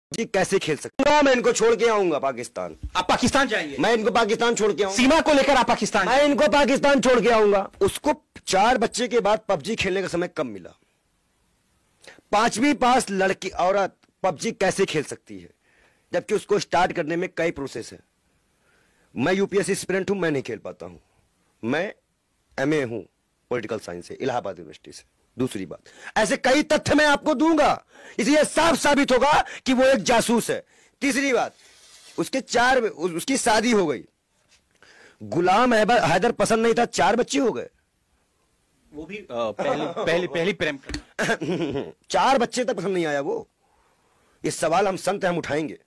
जी कैसे खेल सकते हैं? मैं इनको छोड़ के आऊंगा पाकिस्तान। आप पाकिस्तान जाएंगे? मैं इनको पाकिस्तान छोड़ के आऊंगा। सीमा को लेकर आप पाकिस्तान? मैं इनको पाकिस्तान छोड़ के आऊंगा। उसको 4 बच्चे के बाद पबजी खेलने का समय कब मिला? 5वीं पास लड़की औरत पबजी कैसे खेल सकती है, जबकि उसको स्टार्ट करने में कई प्रोसेस है। मैं यूपीएससी एस्पिरेंट हूं, मैं नहीं खेल पाता हूं। मैं एमए हूं पॉलिटिकल साइंस से, इलाहाबाद यूनिवर्सिटी से। दूसरी बात, ऐसे कई तथ्य मैं आपको दूंगा, इसलिए साफ साबित होगा कि वो एक जासूस है। तीसरी बात, उसकी शादी हो गई, गुलाम हैदर पसंद नहीं था, 4 बच्चे हो गए, वो भी पहली प्रेम 4 बच्चे तक पसंद नहीं आया वो। ये सवाल हम संत हम उठाएंगे,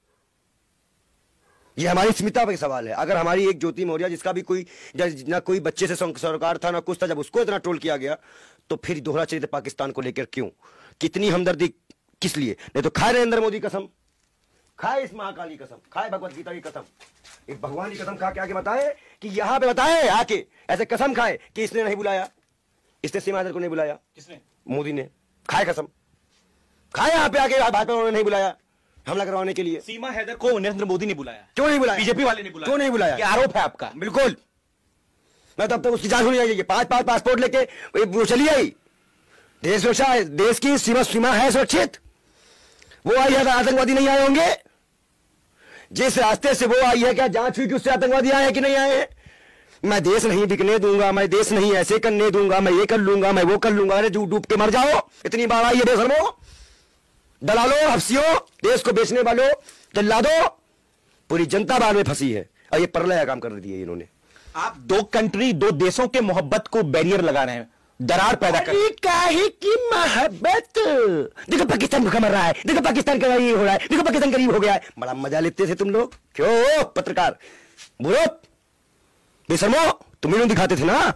ये हमारी स्मिता का सवाल है। अगर हमारी एक ज्योति मौर्य, जिसका भी कोई ना कोई बच्चे से सरोकार था ना कुछ था, जब उसको इतना ट्रोल किया गया, तो फिर दोहरा चरित्र पाकिस्तान को लेकर क्यों, कितनी हमदर्दी, किस लिए? नहीं तो खाए नरेंद्र मोदी कसम, खाए इस महाकाल की कसम, खाए भगवत गीता की कसम, एक भगवान की कसम खा के आके बताए कि यहां पे बताए आके ऐसे कसम खाए कि इसने नहीं बुलाया, इसने सीमा हैदर को नहीं बुलाया। किसने? मोदी ने। खाए कसम खाए, यहां पे आके भाजपा उन्होंने नहीं बुलाया हमला करवाने के लिए। सीमा हैदर को नरेंद्र मोदी ने बुलाया? क्यों नहीं बुलाया? बीजेपी वाले ने बुलाया? क्यों नहीं बुलाया? ये आरोप है आपका? बिल्कुल। मैं तो अब तक उसकी जांच होनी चाहिए। 5 पासपोर्ट लेके वो चली आई, देश सुरक्षा, देश की सीमा है सुरक्षित। वो आई है, आतंकवादी नहीं आए होंगे। जिस रास्ते से वो आई है, क्या जांच हुई कि उससे आतंकवादी आए हैं कि नहीं आए हैं? मैं देश नहीं बिकने दूंगा, मैं देश नहीं ऐसे करने दूंगा, मैं ये कर लूंगा, मैं वो कर लूंगा। अरे डूब के मर जाओ, इतनी बार आई है बेशर्मो, दलालों, हफ्सियों, देश को बेचने वालों, जल्लादों, पूरी जनता बाढ़ में फंसी है और ये प्रलय का काम कर दिया इन्होंने। आप 2 कंट्री, 2 देशों के मोहब्बत को बैरियर लगा रहे हैं, दरार पैदा कर रहे हैं। काहे की मोहब्बत? देखो पाकिस्तान भूखा मर रहा है, देखो पाकिस्तान का ये हो रहा है, देखो पाकिस्तान गरीब हो गया है। बड़ा मजा लेते थे तुम लोग, क्यों पत्रकार बोलो बेशर्मो, तुम ही दिखाते थे ना।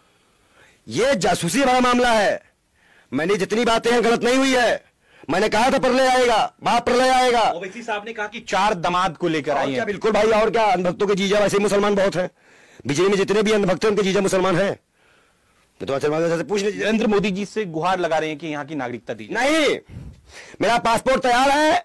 ये जासूसी वाला मामला है। मैंने जितनी बातें हैं गलत नहीं हुई है। मैंने कहा था प्रलय आएगा, बाप प्रलय आएगा। ओवैसी साहब ने कहा कि 4 दामाद को लेकर आई है। बिल्कुल भाई, और क्या, अंधभक्तों के जीजा वैसे मुसलमान बहुत हैं। बीजेपी में जितने भी अंधभक्त हैं उनके जीजा मुसलमान हैं। तो से पूछ लीजिए। नरेंद्र मोदी जी से गुहार लगा रहे हैं कि यहाँ की नागरिकता दीजिए। नहीं, मेरा पासपोर्ट तैयार है,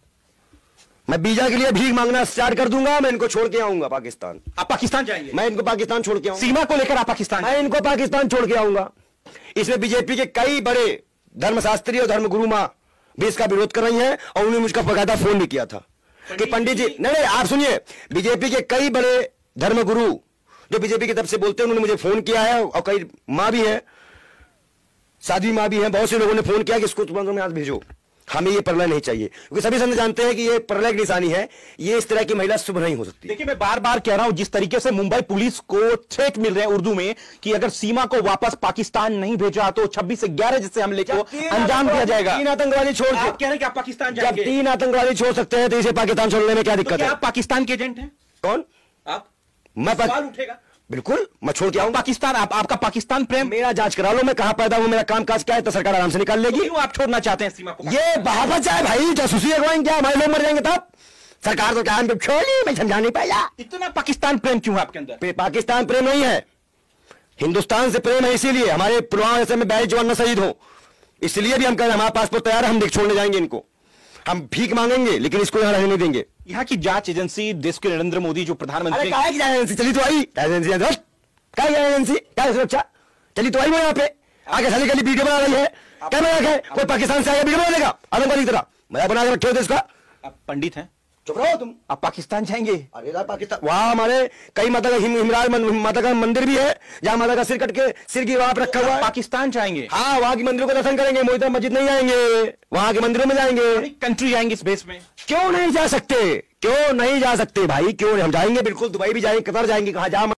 मैं वीजा के लिए भीख मांगना स्टार्ट कर दूंगा। मैं इनको छोड़ के आऊंगा पाकिस्तान। आप पाकिस्तान जाएंगे? मैं इनको पाकिस्तान छोड़ के आऊंगा। सीमा को लेकर आप पाकिस्तान? मैं इनको पाकिस्तान छोड़ के आऊंगा। इसमें बीजेपी के कई बड़े धर्मशास्त्री और धर्मगुरु मां भी इसका विरोध कर रही हैं, और उन्होंने मुझको बकायदा फोन भी किया था कि पंडित जी, नहीं आप सुनिए, बीजेपी के कई बड़े धर्मगुरु जो बीजेपी की तरफ से बोलते हैं, उन्होंने मुझे फोन किया है, और कई मां भी है, साध्वी मां भी है, बहुत से लोगों ने फोन किया कि इसको तुरंत में आज भेजो, हमें ये प्रलय नहीं चाहिए, क्योंकि सभी संत जानते हैं कि ये प्रलय की निशानी है। ये इस तरह की महिला शुभ नहीं हो सकती। देखिए, मैं बार बार कह रहा हूं, जिस तरीके से मुंबई पुलिस को थ्रेट मिल रहे हैं उर्दू में कि अगर सीमा को वापस पाकिस्तान नहीं भेजा तो 26 से 11 जैसे हमले को अंजाम दिया जाएगा। 3 आतंकवादी छोड़, आप कह रहे हैं कि आप पाकिस्तान जाएंगे? 3 आतंकवादी छोड़ सकते हैं तो इसे पाकिस्तान छोड़ने में क्या दिक्कत है? आप पाकिस्तान के एजेंट हैं? कौन? आप? मैं सवाल उठेगा। बिल्कुल, मैं छोड़ के आऊंगा पाकिस्तान। आपका पाकिस्तान प्रेम? मेरा जांच करा लो, मैं कहां पैदा हूं, मेरा काम काज क्या है, तो सरकार आराम से निकाल लेगी। क्यों आप छोड़ना चाहते हैं सीमा को? ये बहावत जाए भाई, जासूसी अगवाएं क्या, हमारे लोग मर जाएंगे तब। सरकार तो क्या छोड़ी, मैं समझा नहीं पाया। इतना पाकिस्तान प्रेम क्यों है आपके अंदर? पाकिस्तान प्रेम नहीं है, हिंदुस्तान से प्रेम है। इसीलिए हमारे पुलवामा जैसे में 22 जवान न शहीद हो, इसलिए भी हम कह रहे हैं हमारा पासपोर्ट तैयार है, हम देख छोड़ने जाएंगे इनको। हम भीख मांगेंगे लेकिन इसको यहां रहने नहीं देंगे। यहाँ की जांच एजेंसी, देश के नरेंद्र मोदी जो प्रधानमंत्री, चली तो आई एजेंसी, क्या एजेंसी, क्या सुरक्षा चली तो आई वो यहाँ पे आगे साली गली वीडियो बना रही है। क्या बना है? कोई पाकिस्तान से आया वीडियो बना देगा आतंकवादी की तरह, मजा बना के रखे हो देश का। आप पंडित हैं? चुप रहो तुम। आप पाकिस्तान जाएंगे? अरे यार पाकिस्तान, वहां हमारे कई माता का हिमराज माता का मंदिर भी है, जहां माता का सिर कट के सिर की वहां पर रखा हुआ है। पाकिस्तान जाएंगे? हाँ, वहां के मंदिरों को दर्शन करेंगे, मोहित मस्जिद नहीं जाएंगे, वहां के मंदिरों में जाएंगे। कंट्री जाएंगे इस बेस में? क्यों नहीं जा सकते, क्यों नहीं जा सकते भाई, क्यों नहीं? हम जाएंगे बिल्कुल, दुबई भी जाएंगे, कतर जाएंगे, कहां जा